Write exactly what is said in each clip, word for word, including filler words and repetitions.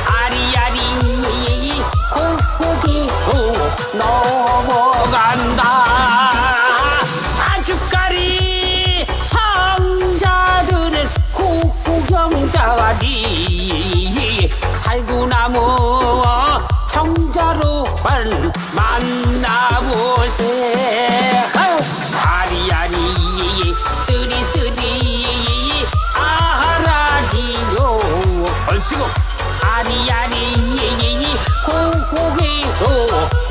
아리아리 고기로 넘어간다. 아주까리 청자들은 구경자리 살구나무 청자로만 만나보세. 아리아리 쓰리쓰리 아라리요 얼씨구 아리아리 고기로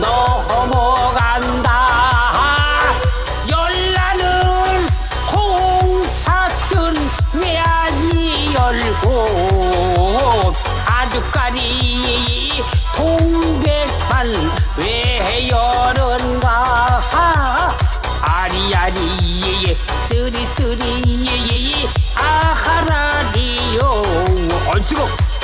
넘어간다. 열나는 콩팥은 왜안 열고 아주까리 동백만 왜 여는가. 아리아리 쓰리쓰리 아하라리요 얼씨구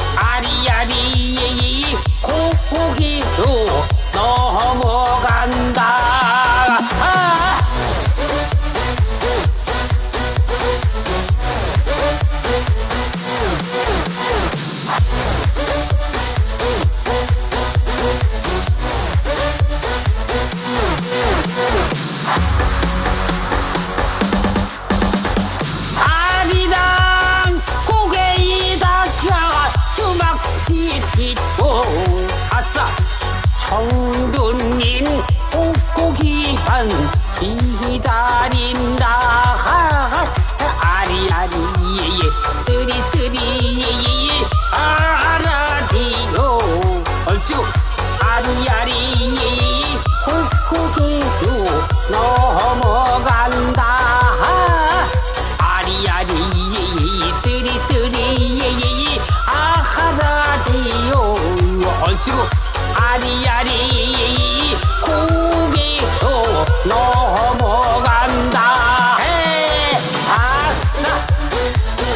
아리아리 고기로 넘어간다. 아! 아리랑 고개이다 주막지 있고 아싸 청두님 옥고기만 기다린다. 아리아리 쓰리쓰리 아라리요 얼씨구 아리아리 옥고기로 넘어간다. 아리아리 쓰리쓰리 아하라리요 얼씨구 아리아리 고기로 넘어간다. 에 아싸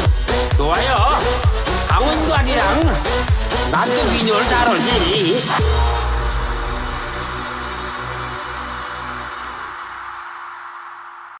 좋아요. 강원도 아리랑 난도 민요를 잘 알지.